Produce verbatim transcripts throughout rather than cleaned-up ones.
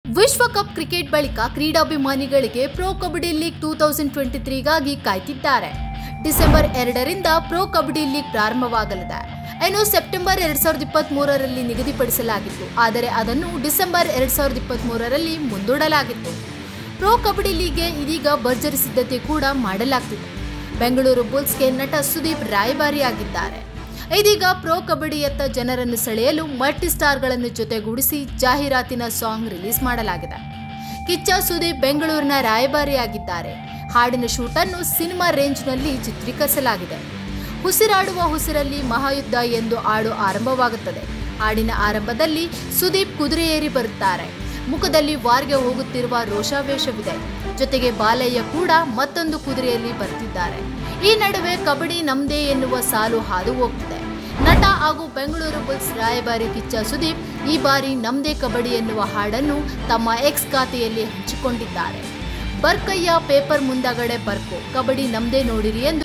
ವಿಶ್ವಕಪ್ ಕ್ರಿಕೆಟ್ ಬಳಿಕ ಕ್ರೀಡಾಭಿಮಾನಿಗಳಿಗೆ pro kabaddi league two thousand twenty ತ್ರೀಗಾಗಿ ಕಾಯ್ತಿದ್ದಾರೆ. ಡಿಸೆಂಬರ್ ಎರಡರಿಂದ ಪ್ರೊ ಕಬಡ್ಡಿ ಲೀಗ್ ಪ್ರಾರಂಭವಾಗಲಿದೆ. ಇನ್ನು ಸೆಪ್ಟೆಂಬರ್ ಎರಡ್ ಸಾವಿರದ ಇಪ್ಪತ್ತ್ ಮೂರರಲ್ಲಿ ನಿಗದಿಪಡಿಸಲಾಗಿತ್ತು. ಆದರೆ ಅದನ್ನು ಡಿಸೆಂಬರ್ ಎರಡ್ ಸಾವಿರದ ಇಪ್ಪತ್ತ್ ಮೂರರಲ್ಲಿ ಮುಂದೂಡಲಾಗಿತ್ತು. ಪ್ರೊ ಕಬಡ್ಡಿ ಲೀಗ್ಗೆ ಇದೀಗ ಭರ್ಜರಿ ಸಿದ್ಧತೆ ಕೂಡ ಮಾಡಲಾಗ್ತಿದೆ. ಬೆಂಗಳೂರು ಬುಲ್ಸ್ಗೆ ನಟ ಸುದೀಪ್ ರಾಯಭಾರಿಯಾಗಿದ್ದಾರೆ. ಇದೀಗ ಪ್ರೊ ಕಬಡ್ಡಿಯತ್ತ ಜನರನ್ನು ಸೆಳೆಯಲು ಮಲ್ಟಿ ಸ್ಟಾರ್ಗಳನ್ನು ಜೊತೆಗೂಡಿಸಿ ಜಾಹೀರಾತಿನ ಸಾಂಗ್ ರಿಲೀಸ್ ಮಾಡಲಾಗಿದೆ. ಕಿಚ್ಚ ಸುದೀಪ್ ಬೆಂಗಳೂರಿನ ರಾಯಭಾರಿಯಾಗಿದ್ದಾರೆ. ಹಾಡಿನ ಶೂಟನ್ನು ಸಿನಿಮಾ ರೇಂಜ್ನಲ್ಲಿ ಚಿತ್ರೀಕರಿಸಲಾಗಿದೆ. ಉಸಿರಾಡುವ ಉಸಿರಲ್ಲಿ ಮಹಾಯುದ್ಧ ಎಂದು ಹಾಡು ಆರಂಭವಾಗುತ್ತದೆ. ಹಾಡಿನ ಆರಂಭದಲ್ಲಿ ಸುದೀಪ್ ಕುದುರೆ ಏರಿ ಬರುತ್ತಾರೆ. ಮುಖದಲ್ಲಿ ವಾರ್ಗೆ ಹೋಗುತ್ತಿರುವ ರೋಷಾವೇಶವಿದೆ. ಜೊತೆಗೆ ಬಾಲಯ್ಯ ಕೂಡ ಮತ್ತೊಂದು ಕುದುರೆಯಲ್ಲಿ ಬರ್ತಿದ್ದಾರೆ. ಈ ನಡುವೆ ಕಬಡ್ಡಿ ನಮ್ದೇ ಎನ್ನುವ ಸಾಲು ಹಾದು ಹೋಗ್ತಿದೆ. ನಟ ಹಾಗೂ ಬೆಂಗಳೂರು ಬುಲ್ಸ್ ರಾಯಭಾರಿ ಕಿಚ್ಚ ಸುದೀಪ್ ಈ ಬಾರಿ ನಮ್ದೇ ಕಬಡ್ಡಿ ಎನ್ನುವ ಹಾಡನ್ನು ತಮ್ಮ ಎಕ್ಸ್ ಖಾತೆಯಲ್ಲಿ ಹಂಚಿಕೊಂಡಿದ್ದಾರೆ. ಬರ್ಕಯ್ಯ ಪೇಪರ್ ಮುಂದಗಡೆ ಬರ್ಕೋ, ಕಬಡ್ಡಿ ನಮ್ದೇ ನೋಡಿರಿ ಎಂದು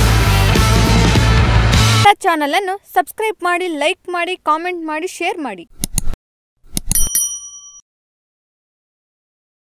ಚಾನಲ್ ಅನ್ನು ಸಬ್ಸ್ಕ್ರೈಬ್ ಮಾಡಿ, ಲೈಕ್ ಮಾಡಿ, ಕಾಮೆಂಟ್ ಮಾಡಿ, ಶೇರ್ ಮಾಡಿ.